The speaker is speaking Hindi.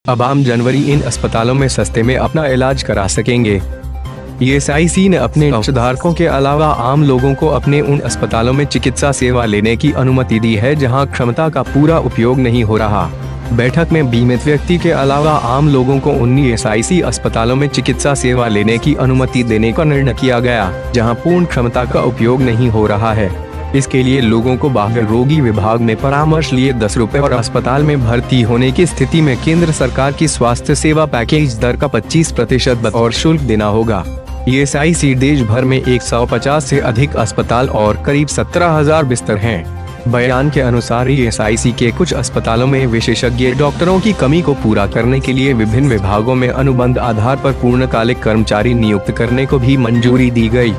अब आम जनवरी इन अस्पतालों में सस्ते में अपना इलाज करा सकेंगे। ईएसआईसी ने अपने अंशधारकों के अलावा आम लोगों को अपने उन अस्पतालों में चिकित्सा सेवा लेने की अनुमति दी है जहां क्षमता का पूरा उपयोग नहीं हो रहा। बैठक में बीमित व्यक्ति के अलावा आम लोगों को उन ईएसआईसी अस्पतालों में चिकित्सा सेवा लेने की अनुमति देने का निर्णय किया गया जहां पूर्ण क्षमता का उपयोग नहीं हो रहा है। इसके लिए लोगों को बाह्य रोगी विभाग में परामर्श लिए 10 रुपए और अस्पताल में भर्ती होने की स्थिति में केंद्र सरकार की स्वास्थ्य सेवा पैकेज दर का 25% बतौर शुल्क देना होगा। ईएसआईसी देश भर में 150 से अधिक अस्पताल और करीब 17,000 बिस्तर हैं। बयान के अनुसार ईएसआईसी के कुछ अस्पतालों में विशेषज्ञ डॉक्टरों की कमी को पूरा करने के लिए विभिन्न विभागों में अनुबंध आधार पर पूर्णकालिक कर्मचारी नियुक्त करने को भी मंजूरी दी गई।